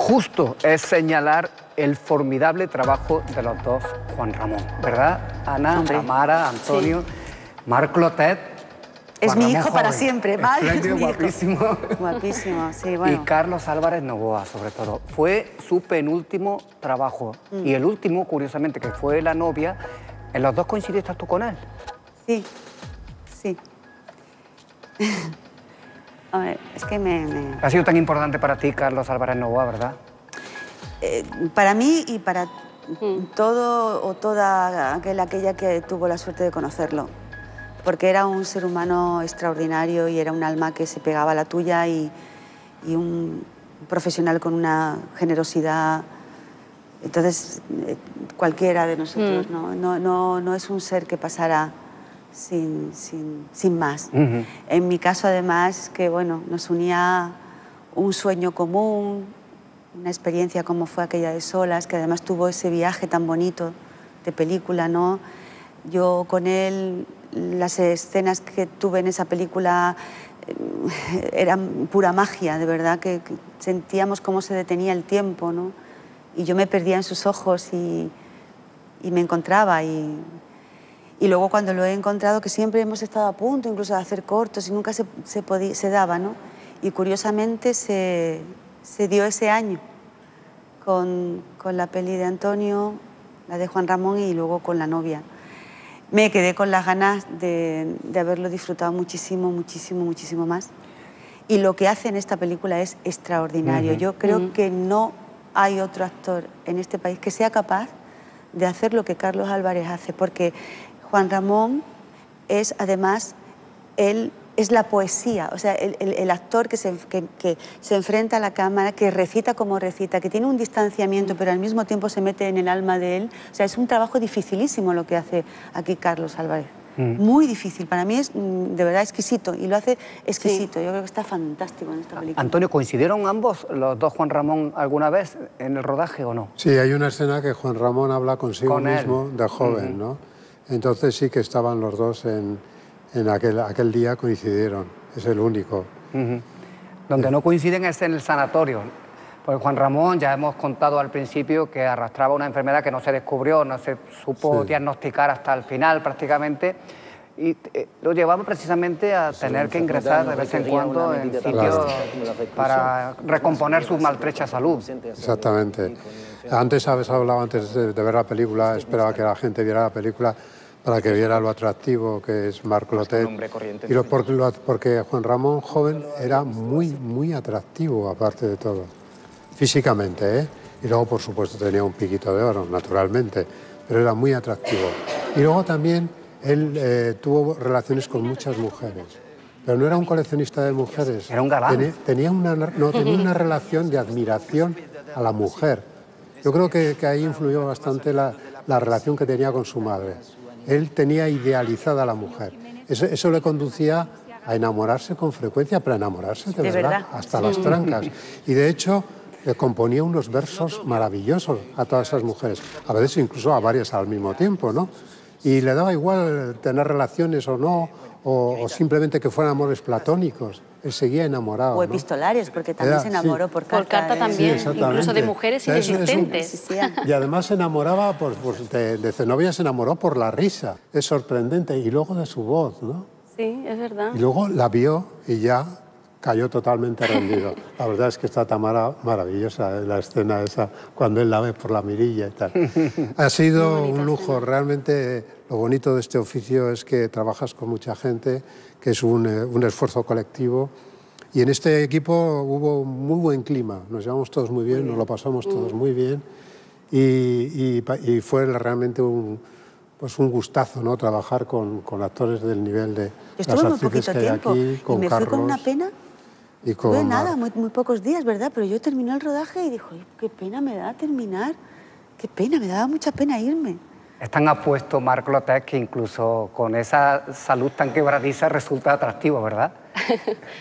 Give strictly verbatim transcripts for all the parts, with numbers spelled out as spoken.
justo es señalar el formidable trabajo de los dos Juan Ramón, ¿verdad? Ana, Hombre. Tamara, Antonio, sí. Marc Clotet. Es Juan mi Ramón hijo para joven, siempre, ¿vale? Espléndido, guapísimo. Guapísimo, sí, bueno. Y Carlos Álvarez Novoa, sobre todo. Fue su penúltimo trabajo. Mm. Y el último, curiosamente, que fue La novia, ¿en los dos coincidiste tú con él? Sí, sí. A ver, es que me, me... Ha sido tan importante para ti, Carlos Álvarez Novoa, ¿verdad? Eh, para mí y para mm. todo o toda aquel, aquella que tuvo la suerte de conocerlo. Porque era un ser humano extraordinario y era un alma que se pegaba a la tuya y, y un profesional con una generosidad. Entonces, eh, cualquiera de nosotros, mm. ¿no? No, no, no es un ser que pasara sin, sin, sin más. Uh-huh. En mi caso, además, que bueno, nos unía un sueño común, una experiencia como fue aquella de Solas, que además tuvo ese viaje tan bonito de película, ¿no? Yo con él, las escenas que tuve en esa película eh, eran pura magia, de verdad, que, que sentíamos cómo se detenía el tiempo, ¿no? Y yo me perdía en sus ojos y, y me encontraba. Y, y luego cuando lo he encontrado, que siempre hemos estado a punto incluso de hacer cortos y nunca se, se, podía, se daba, ¿no? Y curiosamente se, se dio ese año con, con la peli de Antonio, la de Juan Ramón y luego con La novia. Me quedé con las ganas de, de haberlo disfrutado muchísimo, muchísimo, muchísimo más. Y lo que hace en esta película es extraordinario. Uh-huh. Yo creo uh-huh. que no hay otro actor en este país que sea capaz de hacer lo que Carlos Álvarez hace, porque Juan Ramón es además, él es la poesía, o sea, el, el, el actor que se, que, que se enfrenta a la cámara, que recita como recita, que tiene un distanciamiento, pero al mismo tiempo se mete en el alma de él. O sea, es un trabajo dificilísimo lo que hace aquí Carlos Álvarez. Mm. Muy difícil. Para mí es de verdad exquisito y lo hace exquisito. Sí. Yo creo que está fantástico en esta película. Antonio, ¿coincidieron ambos, los dos Juan Ramón, alguna vez en el rodaje o no? Sí, hay una escena que Juan Ramón habla consigo Con mismo él. de joven, uh-huh. ¿no? Entonces sí que estaban los dos en... En aquel, aquel día coincidieron, es el único. Uh-huh. Donde no coinciden es en el sanatorio. Porque Juan Ramón, ya hemos contado al principio que arrastraba una enfermedad que no se descubrió, no se supo sí. diagnosticar hasta el final prácticamente. Y eh, lo llevaba precisamente a tener que ingresar de vez en cuando en sitios claro. para recomponer su maltrecha salud. Exactamente. Antes habéis hablado, antes de, de ver la película, esperaba que la gente viera la película para que viera lo atractivo que es Marc Clotet. Y lo, porque, lo, porque Juan Ramón, joven, era muy, muy atractivo, aparte de todo. Físicamente, ¿eh? Y luego, por supuesto, tenía un piquito de oro, naturalmente, pero era muy atractivo. Y luego también él eh, tuvo relaciones con muchas mujeres. Pero no era un coleccionista de mujeres. Era un galán. Tenía, tenía, una, no, tenía una relación de admiración a la mujer. Yo creo que, que ahí influyó bastante la, la relación que tenía con su madre. Él tenía idealizada a la mujer. Eso, eso le conducía a enamorarse con frecuencia, pero a enamorarse de, de verdad, verdad, hasta las trancas. Y de hecho, le componía unos versos maravillosos a todas esas mujeres, a veces incluso a varias al mismo tiempo, ¿no? Y le daba igual tener relaciones o no, o, o simplemente que fueran amores platónicos. Él seguía enamorado. O epistolares, ¿no? Porque también Era, se enamoró sí. por carta. Por carta ¿eh? también, sí, incluso de mujeres inexistentes. Y además se enamoraba, por, por, de, de Zenobia se enamoró por la risa. Es sorprendente. Y luego de su voz, ¿no? Sí, es verdad. Y luego la vio y ya cayó totalmente rendido. La verdad es que está Tamara maravillosa, la escena esa, cuando él la ve por la mirilla y tal. Ha sido un lujo, escena. Realmente lo bonito de este oficio es que trabajas con mucha gente, que es un, un esfuerzo colectivo. Y en este equipo hubo muy buen clima, nos llevamos todos muy bien, muy bien. nos lo pasamos todos mm. muy bien. Y, y, y fue realmente un, pues un gustazo, ¿no? Trabajar con, con actores del nivel de Estuve las actrices que hay aquí, con y me Carlos. Fui con una pena. Y con Fue nada, muy, muy pocos días, ¿verdad? Pero yo terminé el rodaje y dijo, qué pena me da terminar, qué pena, me daba mucha pena irme. Es tan apuesto Marc Clotet que incluso con esa salud tan quebradiza resulta atractivo, ¿verdad?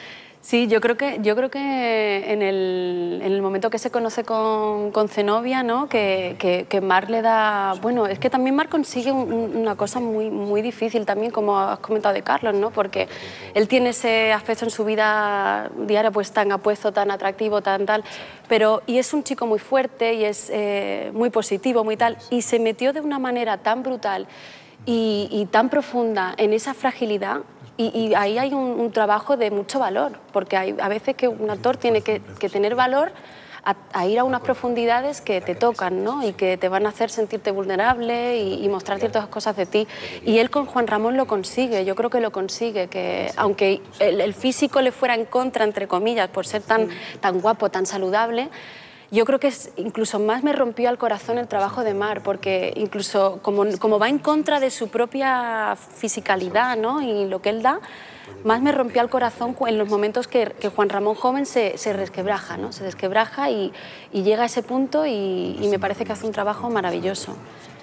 Sí, yo creo que, yo creo que en, el, en el momento que se conoce con, con Zenobia, ¿no? que, que, que Marc le da... Bueno, es que también Marc consigue un, una cosa muy, muy difícil también, como has comentado de Carlos, ¿no? Porque él tiene ese aspecto en su vida diaria pues tan apuesto, tan atractivo, tan tal, pero y es un chico muy fuerte y es eh, muy positivo, muy tal, y se metió de una manera tan brutal y, y tan profunda en esa fragilidad. Y, y ahí hay un, un trabajo de mucho valor, porque hay a veces que un actor tiene que, que tener valor a, a ir a unas profundidades que te tocan, ¿no? Y que te van a hacer sentirte vulnerable y, y mostrar ciertas cosas de ti. Y él con Juan Ramón lo consigue, yo creo que lo consigue, que aunque el, el físico le fuera en contra, entre comillas, por ser tan, tan guapo, tan saludable, yo creo que es, incluso más me rompió al corazón el trabajo de Marc, porque incluso como, como va en contra de su propia fisicalidad, ¿no? Y lo que él da, más me rompió al corazón en los momentos que, que Juan Ramón joven se, se resquebraja, ¿no? Se desquebraja y, y llega a ese punto y, y me parece que hace un trabajo maravilloso.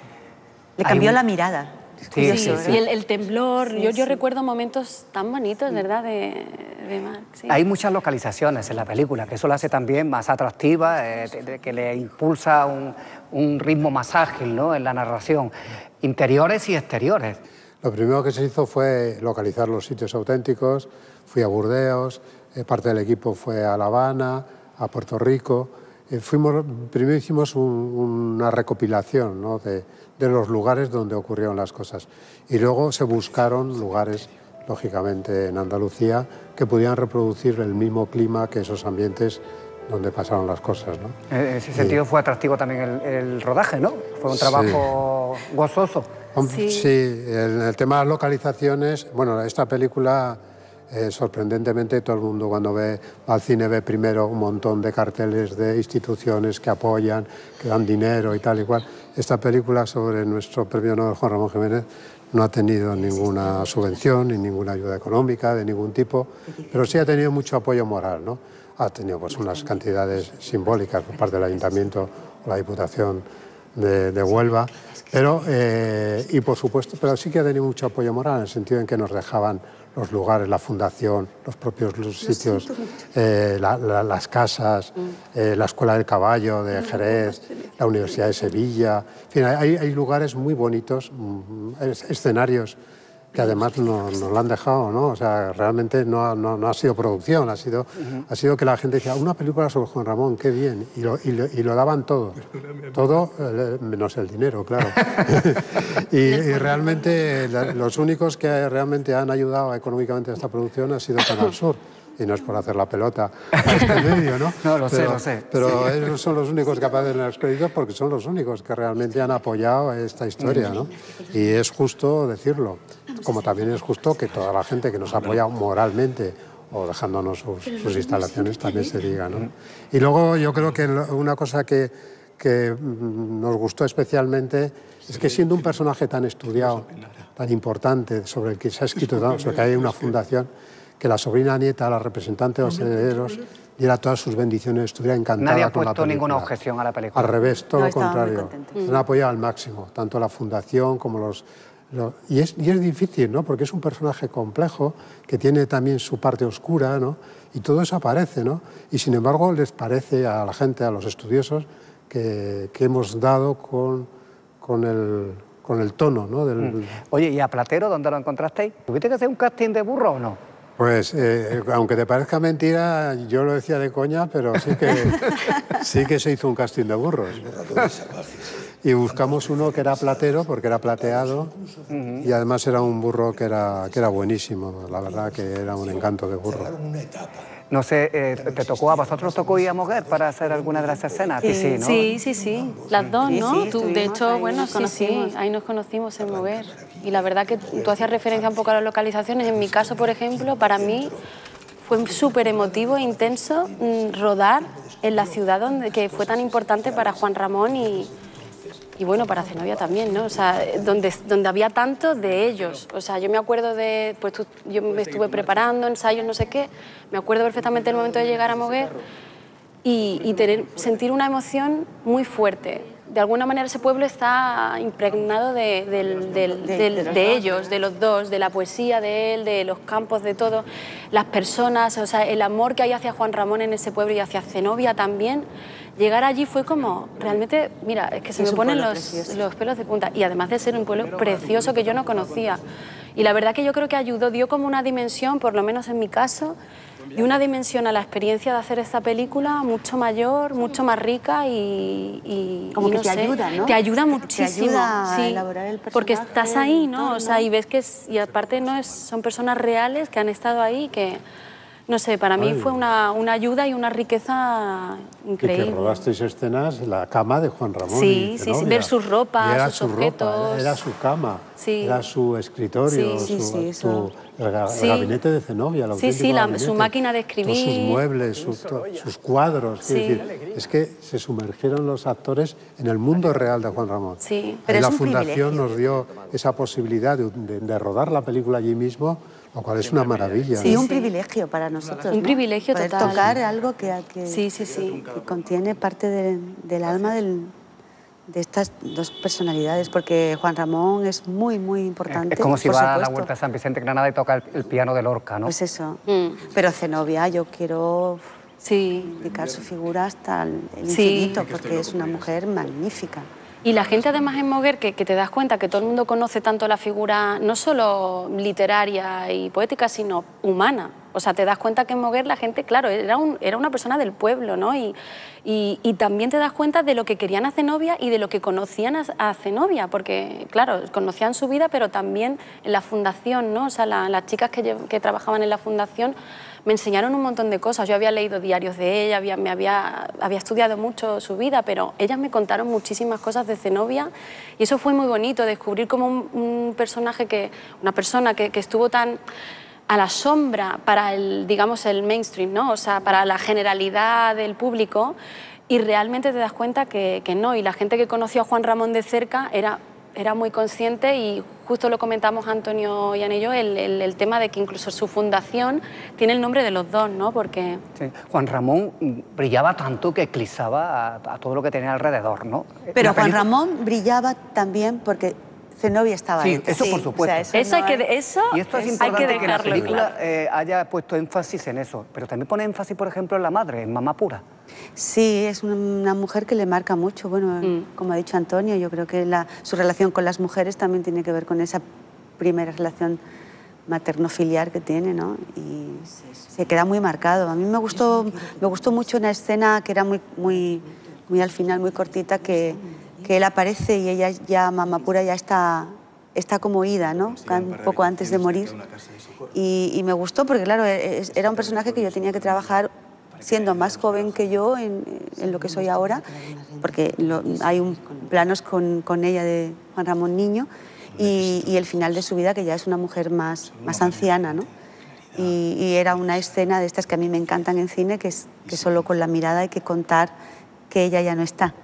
Le cambió un... la mirada. Sí, sí, sí. Y el, el temblor, sí, yo, sí. yo recuerdo momentos tan bonitos, ¿verdad?, de, de Marc. Sí. Hay muchas localizaciones en la película, que eso la hace también más atractiva, eh, de, de, que le impulsa un, un ritmo más ágil, ¿no?, en la narración, interiores y exteriores. Lo primero que se hizo fue localizar los sitios auténticos. Fui a Burdeos, eh, parte del equipo fue a La Habana, a Puerto Rico. Eh, fuimos, primero hicimos un, una recopilación, ¿no?, de, de los lugares donde ocurrieron las cosas. Y luego se buscaron lugares, lógicamente en Andalucía, que pudieran reproducir el mismo clima que esos ambientes donde pasaron las cosas, ¿no? En ese sentido y... fue atractivo también el, el rodaje, ¿no? Fue un trabajo sí. gozoso. Sí, sí, en el tema de las localizaciones, bueno, esta película, eh, sorprendentemente, todo el mundo cuando ve al cine ve primero un montón de carteles de instituciones que apoyan, que dan dinero y tal y cual. Esta película sobre nuestro premio Nobel Juan Ramón Jiménez no ha tenido ninguna subvención ni ninguna ayuda económica de ningún tipo, pero sí ha tenido mucho apoyo moral, ¿no? Ha tenido pues unas cantidades simbólicas por parte del Ayuntamiento o la Diputación de, de Huelva, pero, eh, y por supuesto, pero sí que ha tenido mucho apoyo moral en el sentido en que nos dejaban los lugares, la fundación, los propios los sitios, eh, la, la, las casas, eh, la Escuela del Caballo de Jerez, la Universidad de Sevilla, en fin, hay, hay lugares muy bonitos, escenarios que además nos, nos lo han dejado, ¿no? O sea, realmente no ha, no, no ha sido producción, ha sido, uh-huh. ha sido que la gente decía, una película sobre Juan Ramón, qué bien, y lo, y lo, y lo daban todo, todo, eh, menos el dinero, claro. y, y realmente la, los únicos que realmente han ayudado económicamente a esta producción ha sido Canal Sur. Y no es por hacer la pelota a este medio, ¿no? No, lo pero, sé, lo sé. Pero sí. ellos son los únicos que aparecen en los créditos porque son los únicos que realmente han apoyado esta historia, ¿no? Y es justo decirlo, como también es justo que toda la gente que nos ha apoyado moralmente o dejándonos sus, sus instalaciones también se diga, ¿no? Y luego yo creo que una cosa que, que nos gustó especialmente es que siendo un personaje tan estudiado, tan importante, sobre el que se ha escrito, sobre que hay una fundación, que la sobrina nieta, la representante de los herederos, diera todas sus bendiciones, estuviera encantada. Nadie ha con la puesto película. ninguna objeción a la película. Al revés, todo no, lo contrario. Se han apoyado al máximo, tanto la fundación como los... los y, es, y es difícil, ¿no? Porque es un personaje complejo, que tiene también su parte oscura, ¿no? Y todo eso aparece, ¿no? Y sin embargo les parece a la gente, a los estudiosos, que, que hemos dado con, con el... con el tono, ¿no? Del... Mm. Oye, ¿y a Platero dónde lo encontrasteis? ¿Tuviste que hacer un casting de burro o no? Pues, eh, aunque te parezca mentira, yo lo decía de coña, pero sí que, sí que se hizo un casting de burros. Y buscamos uno que era platero, porque era plateado, uh-huh. y además era un burro que era, que era buenísimo, la verdad que era un encanto de burro. No sé, eh, ¿te tocó a vosotros os tocó ir a Moguer para hacer alguna de las escenas? Sí, sí, ¿no? sí, sí, sí, las dos, sí, ¿no? sí, Tú, de hecho, bueno, sí, sí, ahí nos conocimos en Moguer. Y la verdad que tú hacías referencia un poco a las localizaciones. En mi caso, por ejemplo, para mí fue súper emotivo e intenso mmm, rodar en la ciudad donde, que fue tan importante para Juan Ramón y... Y bueno, para Zenobia también, ¿no? O sea, donde, donde había tanto de ellos. O sea, yo me acuerdo de... Pues tú, yo me estuve preparando, ensayos, no sé qué. Me acuerdo perfectamente del momento de llegar a Moguer y, y tener, sentir una emoción muy fuerte de alguna manera ese pueblo está impregnado de, del, del, de, del, de, de, de ellos, de los dos, de la poesía de él, de los campos, de todo, las personas, o sea, el amor que hay hacia Juan Ramón en ese pueblo y hacia Zenobia también. Llegar allí fue como, realmente, mira, es que se me ponen los, los pelos de punta. Y además de ser un pueblo precioso que yo no conocía. Y la verdad que yo creo que ayudó, dio como una dimensión, por lo menos en mi caso, y una dimensión a la experiencia de hacer esta película mucho mayor, mucho más rica y, y como y que no te sé, ayuda, ¿no? Te ayuda muchísimo, te ayuda sí, a elaborar el personaje, porque estás ahí, ¿no? todo, O sea, ¿no? y ves que es, y aparte no es, son personas reales que han estado ahí, que no sé, para mí Ay. fue una, una ayuda y una riqueza increíble. Y que rodasteis escenas en la cama de Juan Ramón. Sí, y sí, sí, ver sus ropas, y era sus su objetos. Ropa, era, era su cama, Sí. era su escritorio, Sí, sí, su, sí, eso. su- el, ga- el Sí. gabinete de Zenobia, el Sí, sí, la- auténtico su gabinete, máquina de escribir. todos sus muebles, su- to- sus cuadros. Sí. Quiero decir, es que se sumergieron los actores en el mundo real de Juan Ramón. Sí. Pero Ahí es la un Fundación privilegio. nos dio esa posibilidad de, de- de rodar la película allí mismo, lo cual es una maravilla. Sí, ¿no? un sí. privilegio para nosotros. Un ¿no? privilegio Poder total. tocar algo que, que, Sí, sí, sí. que contiene parte de- del alma del, de estas dos personalidades, porque Juan Ramón es muy, muy importante. Es como si por va a la supuesto. Huerta de San Vicente en Granada y toca el, el piano de Lorca, ¿no? Pues eso. Mm. Pero Zenobia, yo quiero Sí. dedicar su figura hasta el el Sí. infinito, porque es una mujer magnífica. Y la gente además en Moguer, que, que te das cuenta que todo el mundo conoce tanto la figura, no solo literaria y poética, sino humana. O sea, te das cuenta que en Moguer la gente, claro, era, un, era una persona del pueblo, ¿no? Y, y, y también te das cuenta de lo que querían a Zenobia y de lo que conocían a, a Zenobia, porque, claro, conocían su vida, pero también en la fundación, ¿no? O sea, la- las chicas que, lle- que trabajaban en la fundación me enseñaron un montón de cosas. Yo había leído diarios de ella, había, me había, había estudiado mucho su vida, pero ellas me contaron muchísimas cosas de Zenobia y eso fue muy bonito, descubrir como un, un personaje, que, una persona que, que estuvo tan a la sombra para el, digamos, el mainstream, ¿no? O sea, para la generalidad del público, y realmente te das cuenta que, que no. Y la gente que conoció a Juan Ramón de cerca era, era muy consciente, y justo lo comentamos Antonio y Ana y yo, el, el, el tema de que incluso su fundación tiene el nombre de los dos, ¿no? Porque... Sí. Juan Ramón brillaba tanto que eclipsaba a, a todo lo que tenía alrededor, ¿no? Pero La Juan pelicu- Ramón brillaba también porque Zenobia estaba ahí. Sí, eso por supuesto. O sea, Eso, hay no que, es- eso Y esto es hay importante que que, la dejarlo película claro. eh, haya puesto énfasis en eso, pero también pone énfasis, por ejemplo, en la madre, en Mamá Pura. Sí, es una, una mujer que le marca mucho. Bueno, Mm. como ha dicho Antonio, yo creo que la, su relación con las mujeres también tiene que ver con esa primera relación materno-filial que tiene, ¿no? Y se queda muy marcado. A mí me gustó, me gustó mucho una escena que era muy, muy, muy al final, muy cortita, que, que él aparece y ella ya, Mamá Pura, ya está, está como ida, ¿no? Un poco antes de morir. Y, y me gustó porque, claro, es- era un personaje que yo tenía que trabajar siendo más joven que yo en, en lo que soy ahora, porque lo- hay un, planos con, con ella de Juan Ramón niño, y, y el final de su vida, que ya es una mujer más, más anciana, ¿no? Y, y era una escena de estas que a mí me encantan en cine, que es que solo con la mirada hay que contar que ella ya no está.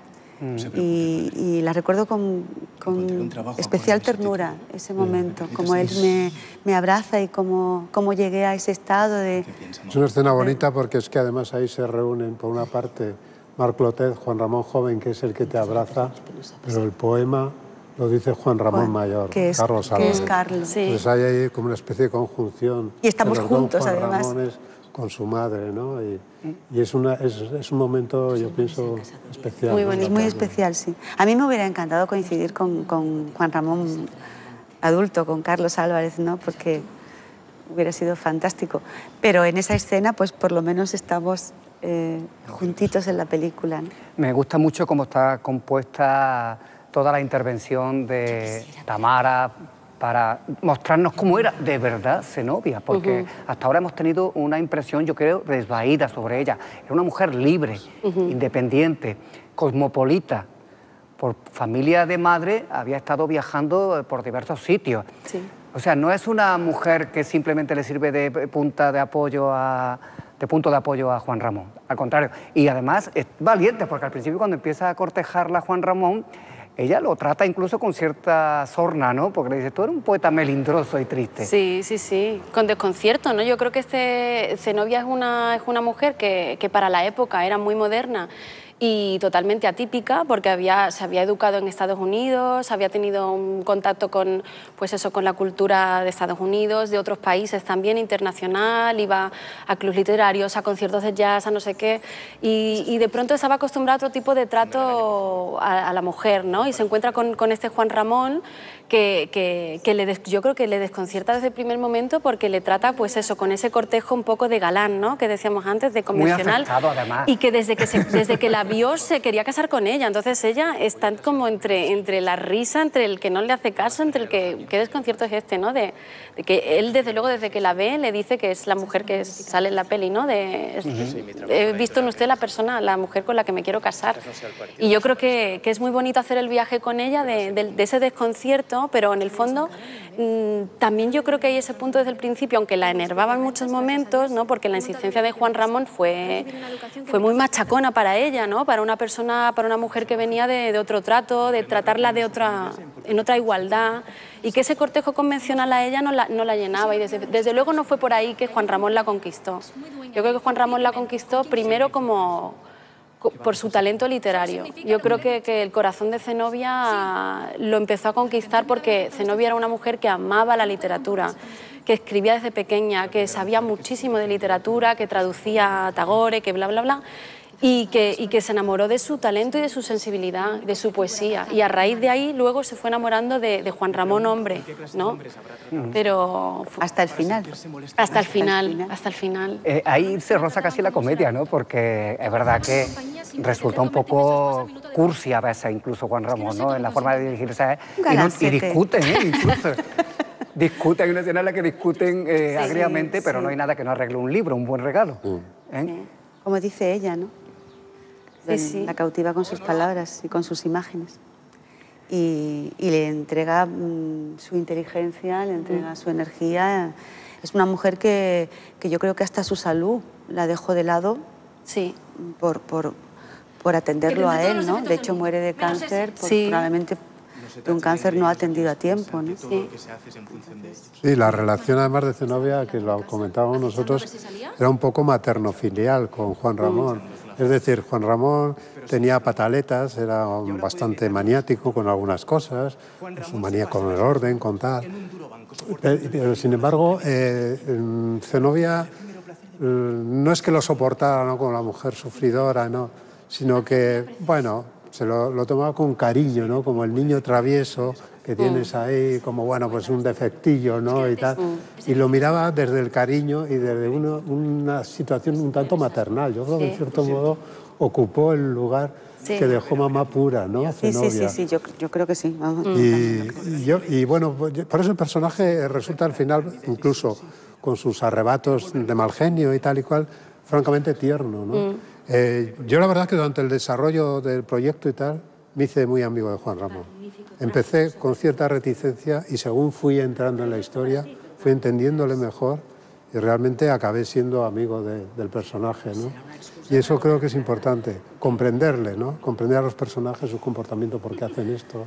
Y, y la recuerdo con, con especial ternura ese momento, como él me, me abraza y cómo, cómo llegué a ese estado de... Es una escena bonita porque es que además ahí se reúnen, por una parte, Marc Clotet, Juan Ramón joven, que es el que te abraza, pero el poema lo dice Juan Ramón Juan, mayor, que es- Carlos que Álvarez. es Carlos. Sí. Entonces hay ahí como una especie de conjunción. Y estamos de los dos juntos, Juan además. Ramones con su madre, ¿no? Y, y es, una, es, es un momento, yo pienso, especial. Muy ¿no? bonito. Es muy especial, sí. A mí me hubiera encantado coincidir con, con Juan Ramón adulto, con Carlos Álvarez, ¿no? Porque hubiera sido fantástico. Pero en esa escena, pues por lo menos estamos eh, juntitos en la película, ¿no? Me gusta mucho cómo está compuesta toda la intervención de Tamara para mostrarnos cómo era de verdad Zenobia, porque hasta ahora hemos tenido una impresión, yo creo, desvaída sobre ella. Era una mujer libre, independiente, cosmopolita. Por familia de madre había estado viajando por diversos sitios. Sí. O sea, no es una mujer que simplemente le sirve de punta de apoyo a, de punto de apoyo a Juan Ramón. Al contrario. Y además es valiente, porque al principio cuando empieza a cortejarla Juan Ramón, ella lo trata incluso con cierta sorna, ¿no? Porque le dice, tú eres un poeta melindroso y triste. Sí, sí, sí, con desconcierto, ¿no? Yo creo que este Zenobia es una, es una mujer que, que para la época era muy moderna y totalmente atípica porque había, se había educado en Estados Unidos, había tenido un contacto con, pues eso, con la cultura de Estados Unidos, de otros países también, internacional, iba a clubes literarios, a conciertos de jazz, a no sé qué, y, y de pronto estaba acostumbrada a otro tipo de trato a, a la mujer, ¿no? Y se encuentra con, con este Juan Ramón que, que, que le des, yo creo que le desconcierta desde el primer momento porque le trata, pues eso, con ese cortejo un poco de galán, ¿no? Que decíamos antes, de convencional. Muy afectado, además. Y que desde que, se, desde que la vio se quería casar con ella. Entonces ella está como entre, entre la risa, entre el que no le hace caso, entre el que... ¿Qué desconcierto es este, no? De, de que él, desde luego, desde que la ve, le dice que es la mujer que es, sale en la peli, ¿no? De, es, uh-huh. He visto en usted la persona, la mujer con la que me quiero casar. Y yo creo que, que es muy bonito hacer el viaje con ella, de, de, de ese desconcierto, pero en el fondo mmm, también yo creo que hay ese punto desde el principio, aunque la enervaba en muchos momentos, ¿no? Porque la insistencia de Juan Ramón fue, fue muy machacona para ella, ¿no? Para una persona, para una mujer que venía de, de otro trato, de tratarla de otra, en otra igualdad, y que ese cortejo convencional a ella no la, no la llenaba, y desde, desde luego no fue por ahí que Juan Ramón la conquistó. Yo creo que Juan Ramón la conquistó primero como... por su talento literario. Yo creo que, que el corazón de Zenobia lo empezó a conquistar porque Zenobia era una mujer que amaba la literatura, que escribía desde pequeña, que sabía muchísimo de literatura, que traducía a Tagore, que bla, bla, bla, y que, y que se enamoró de su talento y de su sensibilidad, de su poesía. Y a raíz de ahí luego se fue enamorando de, de Juan Ramón hombre, ¿no? Pero... Hasta el final. Hasta el final, hasta el final. Eh, ahí se roza casi la comedia, ¿no? Porque es verdad que resulta un poco cursi a veces, incluso Juan Ramón, ¿no? En la forma de dirigirse. Y, no, y discuten, ¿eh? Incluso. Discuten, hay una escena en la que discuten eh, sí, agriamente, sí. Pero no hay nada que no arregle un libro, un buen regalo. ¿eh? Sí. Como dice ella, ¿no? Sí, sí. La cautiva con sus palabras y con sus imágenes. Y, y le entrega mmm, su inteligencia, le entrega mm. su energía. Es una mujer que, que yo creo que hasta su salud la dejó de lado sí. por, por, por atenderlo a él, ¿no? De hecho, muere de cáncer, por, sí. probablemente de un cáncer no atendido a tiempo, ¿no? Sí. Sí, la relación además de Zenobia, que lo comentábamos nosotros, era un poco materno-filial con Juan Ramón. Es decir, Juan Ramón tenía pataletas, era bastante maniático con algunas cosas, su manía con el orden, con tal. Pero, sin embargo, eh, Zenobia eh, no es que lo soportara, ¿no?, como la mujer sufridora, ¿no?, sino que, bueno, se lo, lo tomaba con cariño, ¿no?, como el niño travieso que tienes ahí, como, bueno, pues un defectillo, ¿no?, y tal. Y lo miraba desde el cariño y desde uno, una situación un tanto maternal. Yo creo que, en cierto modo, ocupó el lugar sí. que dejó mamá pura, ¿no?, Zenobia. Sí, sí, sí, sí. Yo, yo creo que sí. Y, y, yo, y, bueno, por eso el personaje resulta, al final, incluso con sus arrebatos de mal genio y tal y cual, francamente tierno, ¿no? Mm. Eh, yo la verdad que durante el desarrollo del proyecto y tal, me hice muy amigo de Juan Ramón. Empecé con cierta reticencia y según fui entrando en la historia, fui entendiéndole mejor y realmente acabé siendo amigo de, del personaje, ¿no? Y eso creo que es importante, comprenderle, ¿no? Comprender a los personajes, su comportamiento, por qué hacen esto.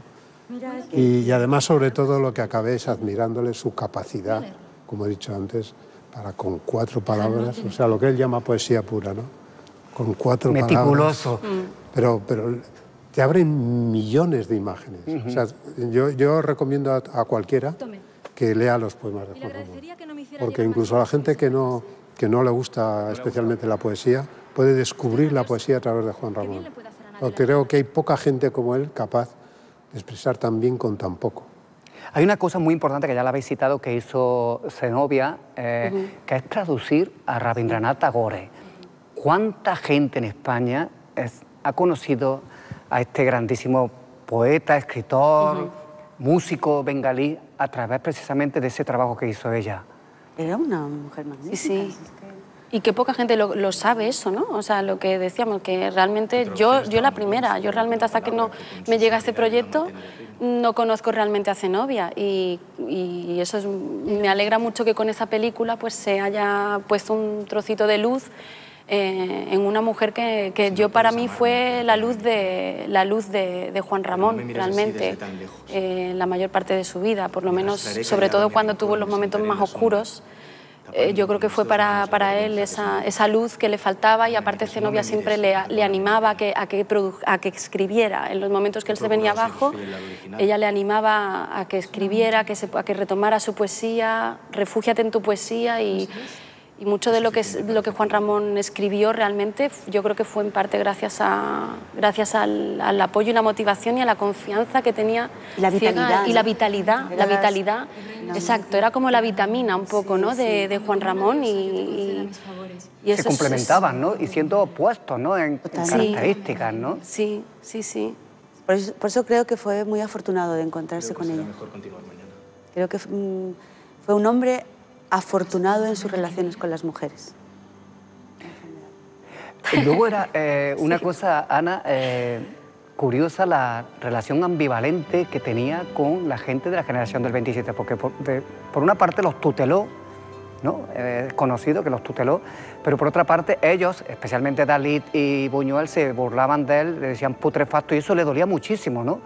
Y, y además, sobre todo, lo que acabé es admirándole su capacidad, como he dicho antes, para con cuatro palabras, o sea, lo que él llama poesía pura, ¿no? Con cuatro meticuloso. palabras. Meticuloso. Pero, pero te abren millones de imágenes. Uh-huh. O sea, yo, yo recomiendo a, a cualquiera que lea los poemas de Juan Ramón. Porque incluso a la gente que no, que no le gusta especialmente la poesía, puede descubrir la poesía a través de Juan Ramón. Yo creo que hay poca gente como él capaz de expresar tan bien con tan poco. Hay una cosa muy importante que ya la habéis citado que hizo Zenobia, eh, uh-huh. que es traducir a Rabindranath Tagore. ¿Cuánta gente en España es, ha conocido a este grandísimo poeta, escritor, uh-huh. músico bengalí a través precisamente de ese trabajo que hizo ella? Era una mujer magnífica. Sí, sí. Y que poca gente lo, lo sabe eso, ¿no? O sea, lo que decíamos, que realmente yo, yo la primera, yo realmente hasta que no me llega este proyecto no conozco realmente a Zenobia y, y eso es, me alegra mucho que con esa película pues se haya puesto un trocito de luz eh, en una mujer que, que yo para mí fue la luz de, la luz de, de Juan Ramón, realmente, eh, la mayor parte de su vida, por lo menos, sobre todo cuando tuvo los momentos más oscuros. eh, yo creo que fue para, para él esa, esa luz que le faltaba, y aparte Zenobia siempre le, le animaba a que, a, que a que escribiera. En los momentos que él se venía abajo, ella le animaba a que escribiera, a que, se, a que retomara su poesía, refúgiate en tu poesía, y, y mucho de lo que, lo que Juan Ramón escribió realmente yo creo que fue en parte gracias, a, gracias al, al apoyo y la motivación y a la confianza que tenía. Y la vitalidad. Y la vitalidad, la vitalidad. Exacto, era como la vitamina un poco, ¿no?, de, de Juan Ramón, y, y, y eso se complementaban, es, ¿no? Y siendo opuestos, ¿no?, en, en características, ¿no? Sí, sí, sí. Por eso, por eso creo que fue muy afortunado de encontrarse con ella. Creo que mm, fue un hombre afortunado en sus relaciones con las mujeres. Y luego era eh, una sí. cosa, Ana, eh, curiosa, la relación ambivalente que tenía con la gente de la generación del veintisiete, porque por, de, por una parte los tuteló, ¿no? Eh, es conocido que los tuteló, pero por otra parte ellos, especialmente Dalí y Buñuel, se burlaban de él, le decían putrefacto, y eso le dolía muchísimo, ¿no?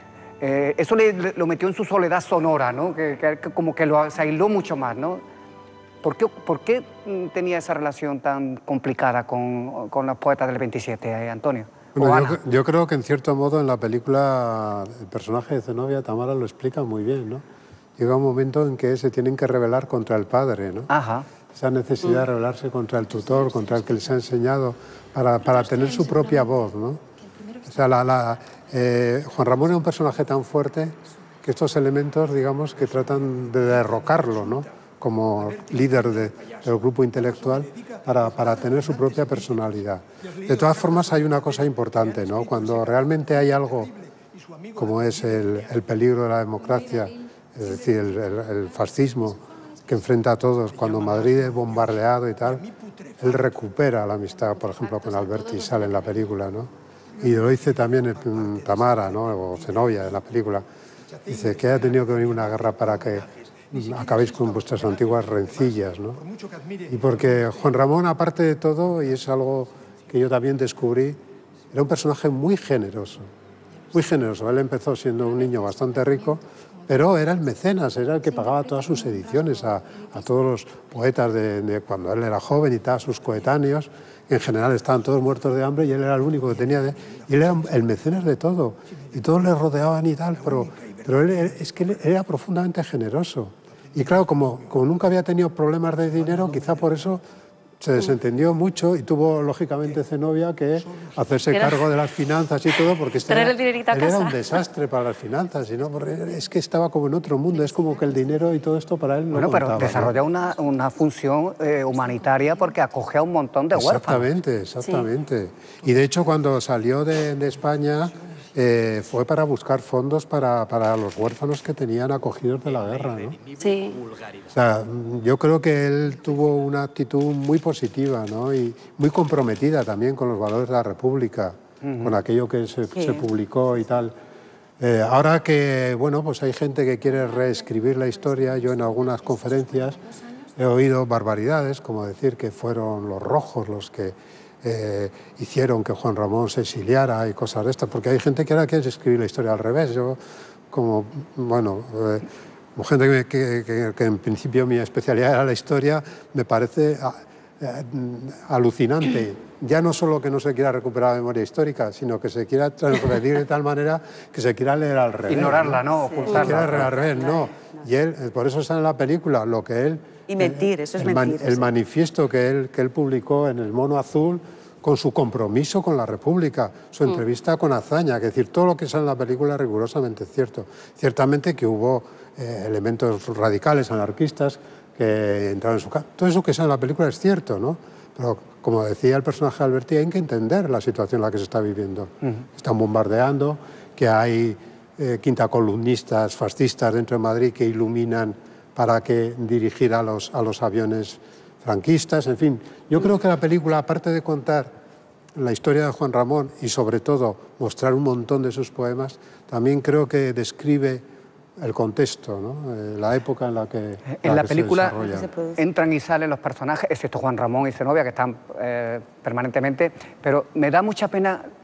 Eh, eso le, le, lo metió en su soledad sonora, ¿no? Que, que, que como que lo, se aisló mucho más, ¿no? ¿Por qué, por qué tenía esa relación tan complicada con, con los poetas del veintisiete, eh, Antonio? Bueno, yo, yo creo que en cierto modo en la película el personaje de Zenobia, Tamara, lo explica muy bien, ¿no? Llega un momento en que se tienen que rebelar contra el padre, ¿no? Ajá. Esa necesidad de rebelarse contra el tutor, contra el que les ha enseñado, para, para tener su propia voz, ¿no? O sea, la, la, eh, Juan Ramón es un personaje tan fuerte que estos elementos, digamos, que tratan de derrocarlo, ¿no?, como líder de, del grupo intelectual, para, para tener su propia personalidad. De todas formas, hay una cosa importante, ¿no? Cuando realmente hay algo como es el, el peligro de la democracia, es decir, el, el, el fascismo que enfrenta a todos, cuando Madrid es bombardeado y tal, él recupera la amistad, por ejemplo, con Alberti, sale en la película, ¿no? Y lo dice también en Tamara, ¿no?, o Zenobia en la película. Dice que haya tenido que venir una guerra para que acabéis con vuestras antiguas rencillas, ¿no? Y porque Juan Ramón, aparte de todo, y es algo que yo también descubrí, era un personaje muy generoso, muy generoso. Él empezó siendo un niño bastante rico, pero era el mecenas, era el que pagaba todas sus ediciones a, a todos los poetas de, de cuando él era joven y tal, a sus coetáneos, que en general estaban todos muertos de hambre y él era el único que tenía, de, y él era el mecenas de todo, y todos le rodeaban y tal, pero, pero él es que él era profundamente generoso. Y claro, como, como nunca había tenido problemas de dinero, quizá por eso se desentendió mucho y tuvo, lógicamente, Zenobia que hacerse era, cargo de las finanzas y todo, porque este era, el dinerito a él casa. Era un desastre para las finanzas, y no, es que estaba como en otro mundo, es como que el dinero y todo esto para él no Bueno, contaba, pero desarrolla, ¿no?, una, una función eh, humanitaria porque acoge a un montón de huérfanos. Exactamente, exactamente. Sí. Y de hecho, cuando salió de, de España, Eh, fue para buscar fondos para, para los huérfanos que tenían acogidos de la guerra, ¿no? Sí. O sea, yo creo que él tuvo una actitud muy positiva, ¿no?, y muy comprometida también con los valores de la República, uh-huh. con aquello que se, sí. se publicó y tal. Eh, ahora que, bueno, pues hay gente que quiere reescribir la historia, yo en algunas conferencias he oído barbaridades, como decir que fueron los rojos los que Eh, hicieron que Juan Ramón se exiliara y cosas de estas, porque hay gente que ahora quiere escribir la historia al revés. Yo, como, bueno, eh, como gente que, que, que, que en principio mi especialidad era la historia, me parece a, a, alucinante. Ya no solo que no se quiera recuperar la memoria histórica, sino que se quiera transgredir de tal manera que se quiera leer al revés. Ignorarla, ¿no? Ocultarla. Se quiera leer al revés, no. Y él, por eso está en la película, lo que él... Y mentir, eso es el, mentir. Man, el manifiesto que él, que él publicó en El Mono Azul, con su compromiso con la República, su entrevista mm. con Azaña, que es decir, todo lo que sale en la película es rigurosamente cierto. Ciertamente que hubo eh, elementos radicales, anarquistas, que entraron en su casa. Todo eso que sale en la película es cierto, ¿no? Pero, como decía el personaje de Alberti, hay que entender la situación en la que se está viviendo. Mm. Están bombardeando, que hay eh, quintacolumnistas fascistas dentro de Madrid que iluminan para que dirigir a los, a los aviones franquistas, en fin. Yo creo que la película, aparte de contar la historia de Juan Ramón y sobre todo mostrar un montón de sus poemas, también creo que describe el contexto, ¿no?, eh, la época en la que En la, la que película entran y salen los personajes, excepto Juan Ramón y Zenobia, que están eh, permanentemente, pero me da mucha pena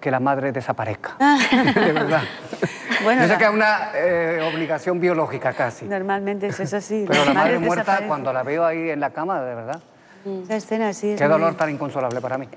que la madre desaparezca. De verdad. Bueno, yo sé la... que es una eh, obligación biológica casi. Normalmente es eso sí. Pero la madre muerta, cuando la veo ahí en la cama, de verdad. Esa escena sí. Qué dolor muy... tan inconsolable para mí.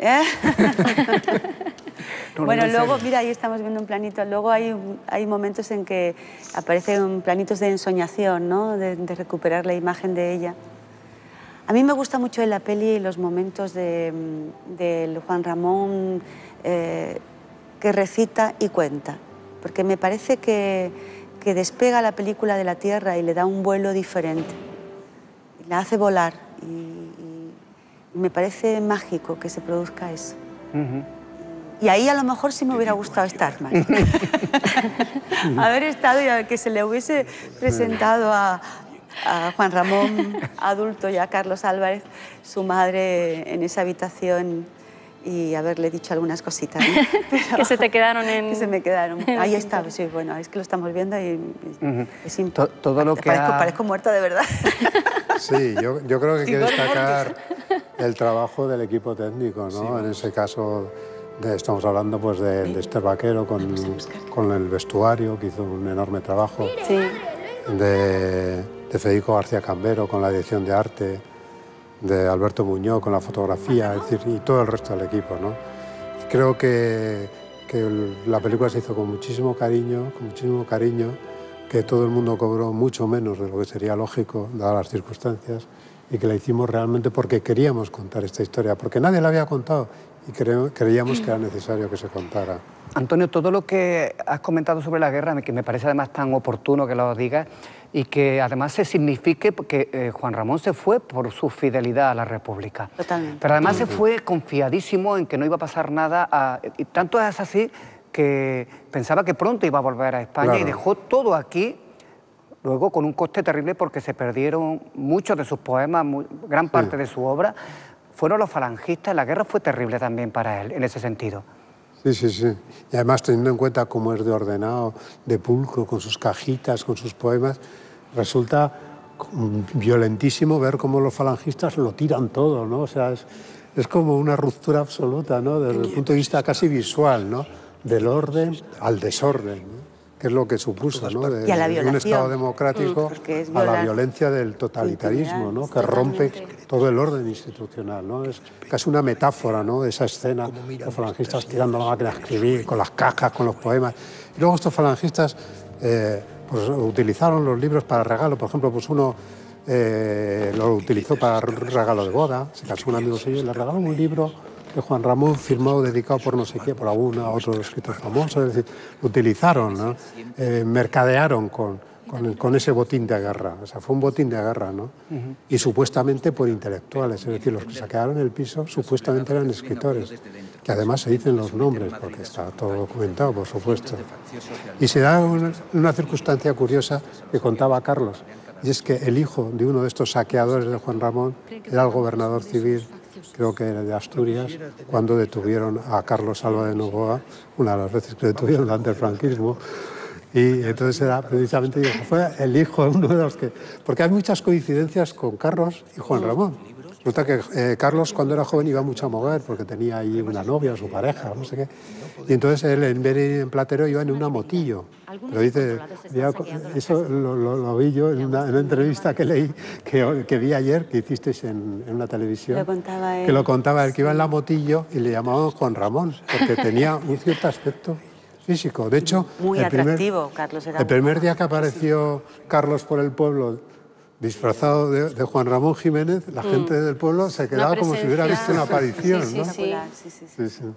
No, bueno, luego, mira, ahí estamos viendo un planito. Luego hay, hay momentos en que aparecen planitos de ensoñación, ¿no? De, de recuperar la imagen de ella. A mí me gusta mucho en la peli los momentos de, de Juan Ramón eh, que recita y cuenta, porque me parece que, que despega la película de la tierra y le da un vuelo diferente, la hace volar y, y, y me parece mágico que se produzca eso. Uh-huh. Y ahí a lo mejor sí me hubiera gustado estar más. Haber estado y a que se le hubiese presentado a, a Juan Ramón adulto y a Carlos Álvarez, su madre, en esa habitación y haberle dicho algunas cositas, ¿no? Pero, que se te quedaron en... Que se me quedaron. Ahí está, sí, bueno, es que lo estamos viendo y... Uh-huh. Es imp... Todo lo que parezco, ha... parezco muerta de verdad. Sí, yo, yo creo que hay que destacar el trabajo del equipo técnico, ¿no? Sí, en ese caso... De, estamos hablando pues, de, de Esther Vaquero con, con el vestuario, que hizo un enorme trabajo, sí. de, de Federico García Cambero con la dirección de arte, de Alberto Muñoz con la fotografía, es decir, y todo el resto del equipo, ¿no? Creo que, que el, la película se hizo con muchísimo cariño, con muchísimo cariño, que todo el mundo cobró mucho menos de lo que sería lógico, dadas las circunstancias, y que la hicimos realmente porque queríamos contar esta historia, porque nadie la había contado y cre creíamos que era necesario que se contara. Antonio, todo lo que has comentado sobre la guerra, que me parece además tan oportuno que lo digas, y que además se signifique que eh, Juan Ramón se fue por su fidelidad a la República. Totalmente. Pero además se fue confiadísimo en que no iba a pasar nada, a, y tanto es así que pensaba que pronto iba a volver a España, claro. Y dejó todo aquí, luego con un coste terrible porque se perdieron muchos de sus poemas, muy, gran parte sí. de su obra. Fueron los falangistas, la guerra fue terrible también para él, en ese sentido. Sí, sí, sí. Y además, teniendo en cuenta cómo es de ordenado, de pulcro, con sus cajitas, con sus poemas, resulta violentísimo ver cómo los falangistas lo tiran todo, ¿no? O sea, es, es como una ruptura absoluta, ¿no? Desde el punto de vista casi visual, ¿no? Del orden al desorden, ¿no? Que es lo que supuso, ¿no? De, y a la de un Estado democrático mm, a la violencia del totalitarismo, ¿no? Que rompe todo el orden institucional, ¿no? Es casi una metáfora, ¿no? De esa escena, los falangistas tirando la máquina a escribir, con las cajas, con los poemas. Y luego estos falangistas eh, pues, utilizaron los libros para regalo. Por ejemplo, pues uno eh, lo utilizó para regalo de boda, se casó un amigo suyo y le regaló un libro de Juan Ramón firmado, dedicado por no sé qué, por alguna, otro escritor famoso, es decir, lo utilizaron, ¿no? eh, mercadearon con, con, con ese botín de guerra, o sea, fue un botín de guerra, ¿no? Uh-huh. Y supuestamente por intelectuales, es decir, los que se quedaron en el piso supuestamente eran escritores, que además se dicen los nombres, porque está todo documentado, por supuesto. Y se da una, una circunstancia curiosa que contaba Carlos, y es que el hijo de uno de estos saqueadores de Juan Ramón era el gobernador civil, creo que era de Asturias, cuando detuvieron a Carlos Alba de Novoa, una de las veces que detuvieron durante el franquismo, y entonces era precisamente, fue el hijo de uno de los que... Porque hay muchas coincidencias con Carlos y Juan Ramón. Resulta que eh, Carlos, cuando era joven, iba mucho a Moguer, porque tenía ahí una novia, su pareja, no sé qué, y entonces él, en vez de ir en Platero, iba en una motillo. Pero dice, eso lo, lo, lo vi yo en una, en una entrevista que leí, que, que vi ayer, que hicisteis en, en una televisión, lo contaba él. que lo contaba él, que iba en la motillo y le llamaban Juan Ramón, porque tenía un cierto aspecto físico. De hecho, muy el atractivo, primer, Carlos era el primer día que apareció Carlos por el pueblo, disfrazado de, de Juan Ramón Jiménez, la mm. gente del pueblo se quedaba como si hubiera visto una aparición, sí, sí, ¿no? Sí, sí, sí, sí. Sí, sí.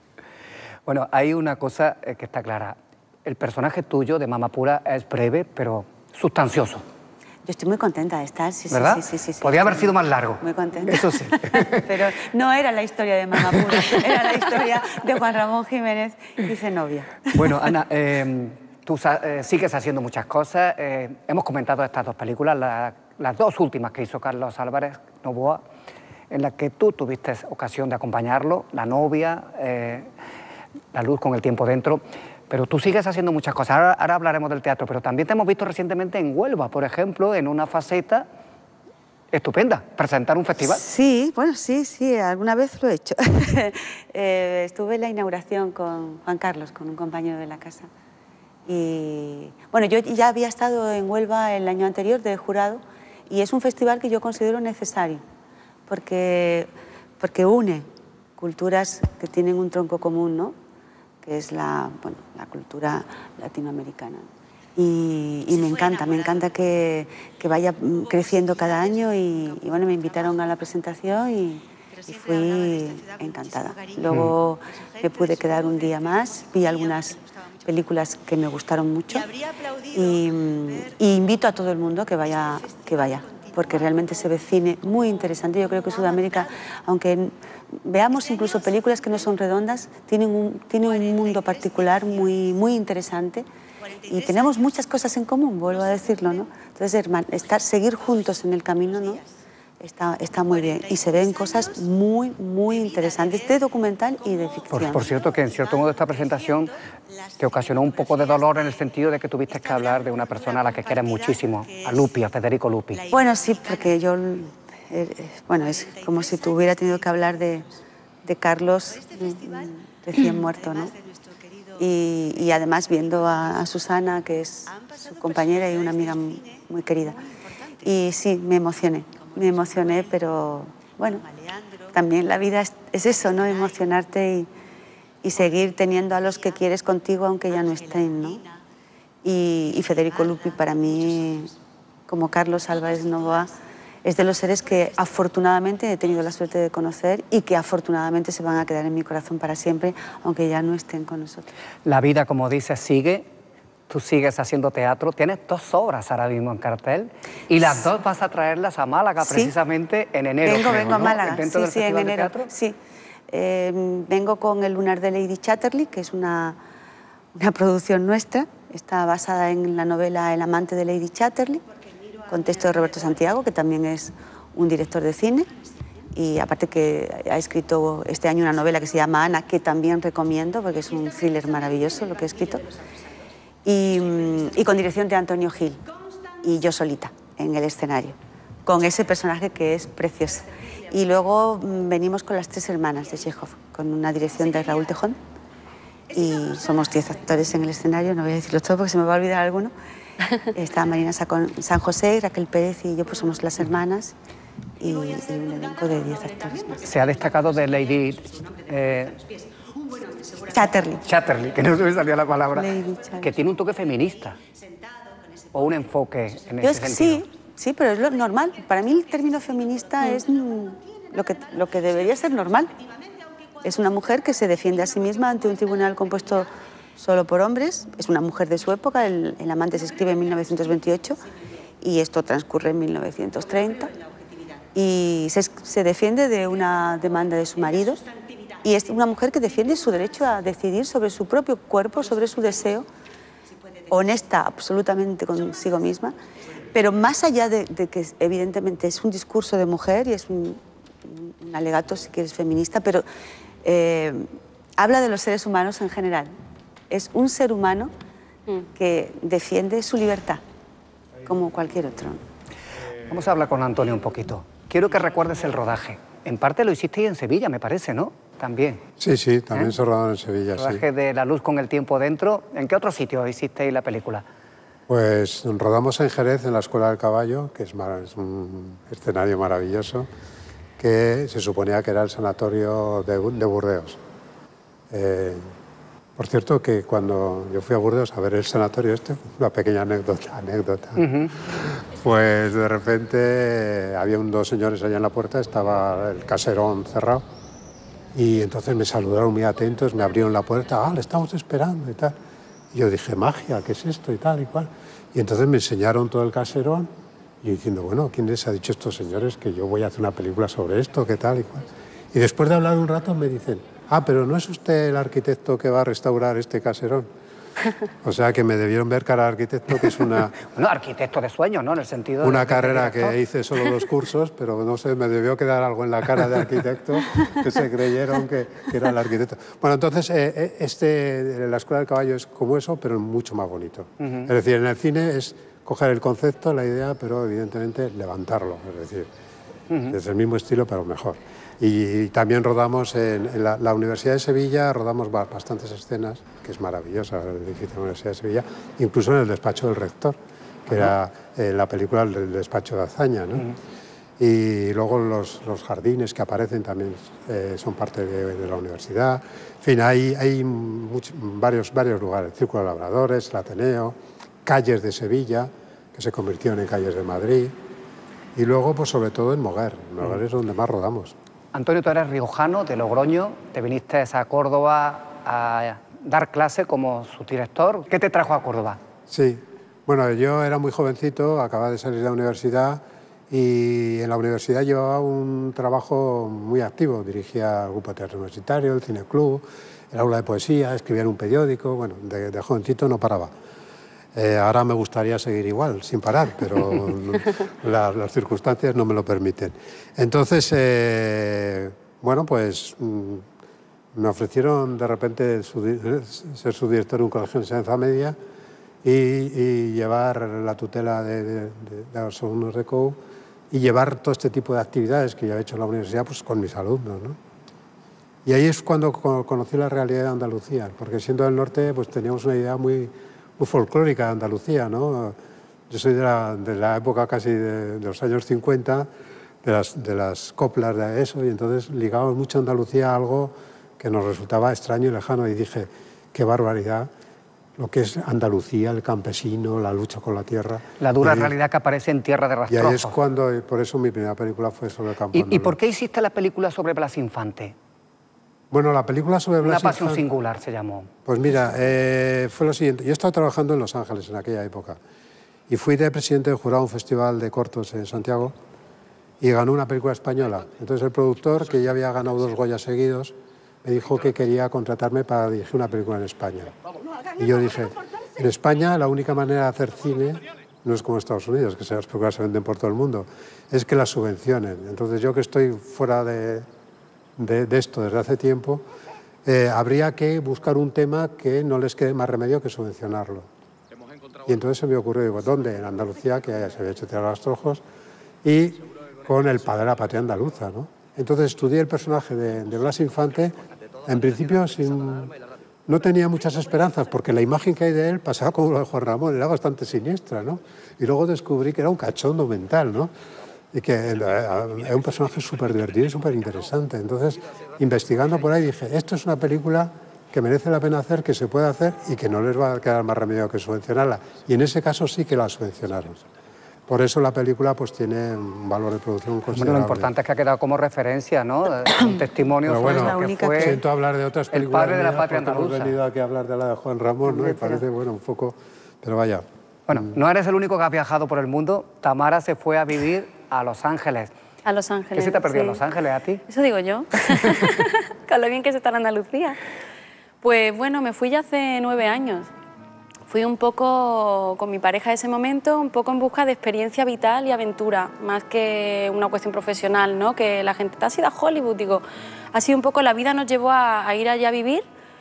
Bueno, hay una cosa que está clara. El personaje tuyo de Mama Pura es breve, pero sustancioso. Yo estoy muy contenta de estar, sí, ¿verdad? sí, sí, sí, sí. Podría haber sido más largo. Muy contenta. Eso sí. Pero no era la historia de Mama Pura, era la historia de Juan Ramón Jiménez y Zenobia. Bueno, Ana, eh, tú eh, sigues haciendo muchas cosas. Eh, hemos comentado estas dos películas, la, las dos últimas que hizo Carlos Álvarez Novoa, en las que tú tuviste ocasión de acompañarlo, La novia, eh, La luz con el tiempo dentro. Pero tú sigues haciendo muchas cosas. Ahora, ahora hablaremos del teatro, pero también te hemos visto recientemente en Huelva, por ejemplo, en una faceta estupenda, presentar un festival. Sí, bueno, sí, sí, alguna vez lo he hecho. eh, estuve en la inauguración con Juan Carlos, con un compañero de la casa. Y bueno, yo ya había estado en Huelva el año anterior de jurado y es un festival que yo considero necesario porque, porque une culturas que tienen un tronco común, ¿no? Que es la, bueno, la cultura latinoamericana. Y, y me encanta, me encanta que, que vaya creciendo cada año y, y bueno, me invitaron a la presentación y, y fui encantada. Luego me pude quedar un día más, vi algunas películas que me gustaron mucho y, y invito a todo el mundo que vaya, que vaya, porque realmente se ve cine muy interesante. Yo creo que Sudamérica, aunque veamos incluso películas que no son redondas, tienen un, tienen un mundo particular muy, muy interesante. Y tenemos muchas cosas en común, vuelvo a decirlo, ¿no? Entonces, hermano, estar, seguir juntos en el camino, ¿no? Está, está muy bien. Y se ven cosas muy, muy interesantes de documental y de ficción. Por, por cierto, que en cierto modo esta presentación te ocasionó un poco de dolor en el sentido de que tuviste que hablar de una persona a la que quieres muchísimo, a Lupi, a Federico Lupi. Bueno, sí, porque yo, eh, bueno, es como si tú hubiera tenido que hablar de, de Carlos recién muerto, ¿no? Y, y además viendo a, a Susana, que es su compañera y una amiga muy, muy querida. Y sí, me emocioné, me emocioné, pero bueno, también la vida es, es eso, ¿no? Emocionarte y, y seguir teniendo a los que quieres contigo aunque ya no estén, ¿no? Y, y Federico Lupi para mí, como Carlos Álvarez Novoa, es de los seres que afortunadamente he tenido la suerte de conocer y que afortunadamente se van a quedar en mi corazón para siempre, aunque ya no estén con nosotros. La vida, como dices, sigue. Tú sigues haciendo teatro. Tienes dos obras ahora mismo en cartel y las dos vas a traerlas a Málaga, sí, precisamente en enero. Vengo, creo, vengo ¿no? a Málaga, Dentro sí, del sí, en Festival de enero. Teatro. Sí. Eh, vengo con El lunar de Lady Chatterley, que es una, una producción nuestra. Está basada en la novela El amante de Lady Chatterley, con texto de Roberto Santiago, que también es un director de cine, y aparte que ha escrito este año una novela que se llama Ana, que también recomiendo, porque es un thriller maravilloso lo que ha escrito, y, y con dirección de Antonio Gil, y yo solita en el escenario, con ese personaje que es precioso. Y luego venimos con Las tres hermanas de Chekhov, con una dirección de Raúl Tejón, y somos diez actores en el escenario, no voy a decirlo todo porque se me va a olvidar alguno. Está Marina San José, Raquel Pérez y yo, pues somos las hermanas y, y un elenco de diez actores más. Se ha destacado de Lady eh, Chatterley. Chatterley, que no se me salía la palabra, Lady que tiene un toque feminista o un enfoque en Yo ese es, sentido. Sí, sí, pero es lo normal. Para mí el término feminista es mm, lo, que, lo que debería ser normal. Es una mujer que se defiende a sí misma ante un tribunal compuesto solo por hombres, es una mujer de su época, el, el amante se escribe en mil novecientos veintiocho y esto transcurre en mil novecientos treinta y se, se defiende de una demanda de su marido y es una mujer que defiende su derecho a decidir sobre su propio cuerpo, sobre su deseo, honesta absolutamente consigo misma, pero más allá de, de que evidentemente es un discurso de mujer y es un, un alegato, si quieres, feminista, pero eh, habla de los seres humanos en general. Es un ser humano que defiende su libertad, como cualquier otro. Vamos a hablar con Antonio un poquito. Quiero que recuerdes el rodaje. En parte lo hicisteis en Sevilla, me parece, ¿no? También. Sí, sí, también ¿Eh? se rodaron en Sevilla, El rodaje sí. de La luz con el tiempo dentro. ¿En qué otro sitio hicisteis la película? Pues rodamos en Jerez, en la Escuela del Caballo, que es, mar es un escenario maravilloso, que se suponía que era el sanatorio de, de Burdeos. Eh, Por cierto, que cuando yo fui a Burdeos a ver el sanatorio este, una pequeña anécdota, anécdota. Uh-huh. Pues de repente había un, dos señores allá en la puerta, estaba el caserón cerrado, y entonces me saludaron muy atentos, me abrieron la puerta, ah, le estamos esperando y tal. Y yo dije, magia, ¿qué es esto? Y tal y cual. Y entonces me enseñaron todo el caserón, y diciendo, bueno, ¿quién les ha dicho a estos señores que yo voy a hacer una película sobre esto, qué tal y cual? Y después de hablar un rato me dicen, ah, pero ¿no es usted el arquitecto que va a restaurar este caserón? O sea, que me debieron ver cara de arquitecto, que es una... Bueno, arquitecto de sueños, ¿no? En el sentido... Una de, carrera de que hice solo dos cursos, pero no sé, me debió quedar algo en la cara de arquitecto, que se creyeron que, que era el arquitecto. Bueno, entonces, eh, este, la Escuela del Caballo es como eso, pero mucho más bonito. Uh-huh. Es decir, en el cine es coger el concepto, la idea, pero evidentemente levantarlo. Es decir, Uh-huh. Es el mismo estilo, pero mejor. Y, y también rodamos en, en la, la Universidad de Sevilla, rodamos bastantes escenas, que es maravillosa el edificio de la Universidad de Sevilla, incluso en el despacho del rector, que uh-huh. era eh, la película El despacho de Azaña, ¿no? Uh-huh. Y luego los, los jardines que aparecen también eh, son parte de, de la universidad. En fin, hay, hay mucho, varios, varios lugares, el Círculo de Labradores, el Ateneo, calles de Sevilla, que se convirtieron en calles de Madrid, y luego, pues sobre todo en Moguer. En Moguer es donde más rodamos. Antonio, tú eres riojano, de Logroño, te viniste a Córdoba a dar clase como subdirector. ¿Qué te trajo a Córdoba? Sí, bueno, yo era muy jovencito, acababa de salir de la universidad, y en la universidad llevaba un trabajo muy activo. Dirigía el grupo de teatro universitario, el cineclub, el aula de poesía, escribía en un periódico. Bueno, de, de jovencito no paraba. Eh, ahora me gustaría seguir igual, sin parar, pero la, las circunstancias no me lo permiten. Entonces, eh, bueno, pues mmm, me ofrecieron de repente su, ser subdirector de un colegio de enseñanza media y, y llevar la tutela de, de, de, de los alumnos de C O U y llevar todo este tipo de actividades que yo he hecho en la universidad pues, con mis alumnos, ¿no? Y ahí es cuando conocí la realidad de Andalucía, porque siendo del norte pues teníamos una idea muy, muy folclórica de Andalucía, ¿no? Yo soy de la, de la época casi de, de los años cincuenta, de las, de las coplas de eso, y entonces ligábamos mucho a Andalucía a algo que nos resultaba extraño y lejano, y dije, qué barbaridad, lo que es Andalucía, el campesino, la lucha con la tierra. La dura y, realidad que aparece en Tierra de Rastrojos. Y ahí es cuando, por eso mi primera película fue sobre el campo. ¿Y, ¿Y por qué hiciste la película sobre Blas Infante? Bueno, la película sobre Blas Una pasión Infante, singular se llamó. Pues mira, eh, fue lo siguiente. Yo estaba trabajando en Los Ángeles en aquella época y fui de presidente de jurado a un festival de cortos en Santiago y ganó una película española. Entonces el productor, que ya había ganado dos Goyas seguidos, me dijo que quería contratarme para dirigir una película en España. Y yo dije, en España la única manera de hacer cine no es como Estados Unidos, que las películas se venden por todo el mundo, es que las subvencionen. Entonces yo, que estoy fuera de, de, de esto desde hace tiempo, eh, habría que buscar un tema que no les quede más remedio que subvencionarlo. Y entonces se me ocurrió, digo, ¿dónde? En Andalucía, que se había hecho Tierra de Rastrojos, y con el padre de la patria andaluza, ¿no? Entonces estudié el personaje de, de Blas Infante, en principio sin, no tenía muchas esperanzas, porque la imagen que hay de él pasaba como la de Juan Ramón, era bastante siniestra, ¿no? Y luego descubrí que era un cachondo mental, ¿no? Y que era un personaje súper divertido y súper interesante. Entonces, investigando por ahí, dije, esto es una película que merece la pena hacer, que se puede hacer y que no les va a quedar más remedio que subvencionarla. Y en ese caso sí que la subvencionaron. Por eso la película pues tiene un valor de producción considerable. Bueno, lo importante es que ha quedado como referencia, ¿no? Un testimonio pero bueno, sobre lo que fue siento hablar de otras películas. El padre de la patria andaluza. Hemos venido aquí a hablar de la de Juan Ramón, ¿no? Y parece, bueno, un poco... Pero vaya. Bueno, no eres el único que ha viajado por el mundo. Tamara se fue a vivir a Los Ángeles. A Los Ángeles, ¿Qué se te ha perdido sí. en Los Ángeles a ti? Eso digo yo. Con lo bien que se está en Andalucía. Pues bueno, me fui ya hace nueve años. Fui un poco con mi pareja de ese momento, un poco en busca de experiencia vital y aventura, más que una cuestión profesional, ¿no? Que la gente, ¿te has ido a Hollywood? Digo, ha sido un poco, la vida nos llevó a, a ir allá a vivir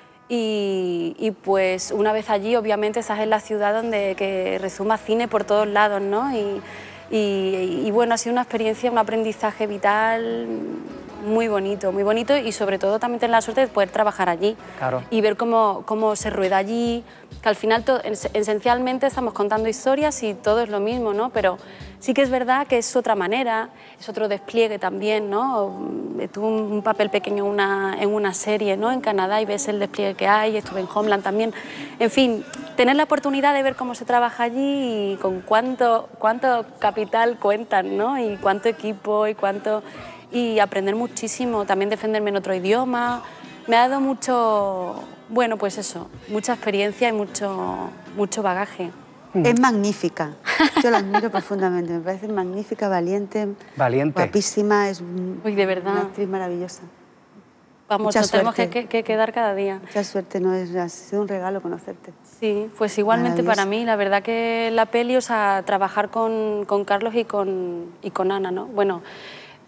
y, y pues una vez allí, obviamente, estás en la ciudad donde que rezuma cine por todos lados, ¿no? Y, y, y bueno, ha sido una experiencia, un aprendizaje vital muy bonito, muy bonito y sobre todo también tener la suerte de poder trabajar allí. Claro. Y ver cómo, cómo se rueda allí, que al final to, esencialmente estamos contando historias y todo es lo mismo, ¿no? Pero sí que es verdad que es otra manera, es otro despliegue también, ¿no? Tuve un papel pequeño en una, en una serie, ¿no? En Canadá y ves el despliegue que hay, estuve en Homeland también. En fin, tener la oportunidad de ver cómo se trabaja allí y con cuánto, cuánto capital cuentan, ¿no? Y cuánto equipo y cuánto... y aprender muchísimo, también defenderme en otro idioma. Me ha dado mucho, bueno, pues eso, mucha experiencia y mucho, mucho bagaje. Es magnífica, yo la admiro profundamente, me parece magnífica, valiente, valiente. guapísima, es Uy, de verdad. una actriz maravillosa. Vamos, Mucha nos tenemos que, suerte. que, que quedar cada día. Mucha suerte, no es, ha sido un regalo conocerte. Sí, pues igualmente para mí, la verdad que la peli, o sea, trabajar con, con Carlos y con, y con Ana, ¿no? Bueno,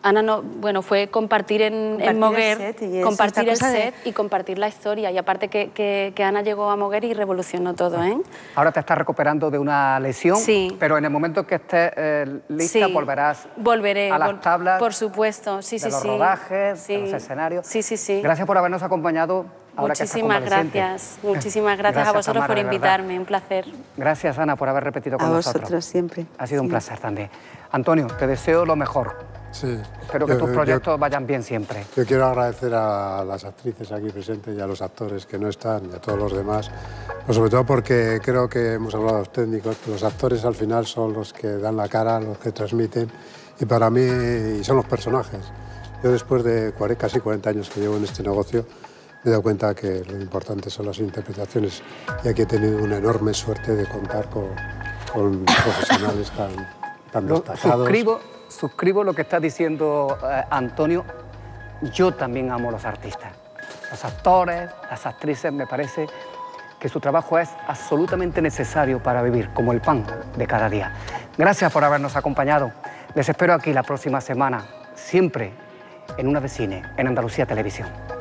Ana no, bueno, fue compartir en, Compartir en Moguer, el set y es compartir esta el cosa de- set y compartir la historia. Y aparte que, que, que Ana llegó a Moguer y revolucionó todo, ¿eh? Ahora te estás recuperando de una lesión, Sí. pero en el momento que estés eh, lista Sí, volverás volveré, a las vol- tablas por supuesto, sí, de sí, los sí. rodajes, Sí. de los escenarios. Sí, sí, sí. Gracias por habernos acompañado. Ahora que estás Muchísimas convaleciente. gracias, muchísimas gracias, Gracias, a vosotros Tamara, por de verdad. invitarme, un placer. Gracias, Ana, por haber repetido con A nosotros. vosotros siempre. Ha sido un Sí. placer también. Antonio, te deseo lo mejor. Sí. Espero que Yo- tus yo- proyectos vayan bien siempre. Yo quiero agradecer a las actrices aquí presentes y a los actores que no están y a todos los demás, pues sobre todo porque creo que hemos hablado de los técnicos, que los actores al final son los que dan la cara, los que transmiten, y para mí y son los personajes. Yo después de cuarenta, casi cuarenta años que llevo en este negocio, me he dado cuenta que lo importante son las interpretaciones y aquí he tenido una enorme suerte de contar con, con profesionales tan, tan Lo- destacados. suscribo, suscribo lo que está diciendo eh, Antonio. Yo también amo a los artistas. Los actores, las actrices, me parece que su trabajo es absolutamente necesario para vivir, como el pan de cada día. Gracias por habernos acompañado. Les espero aquí la próxima semana, siempre en Una de Cine, en Andalucía Televisión.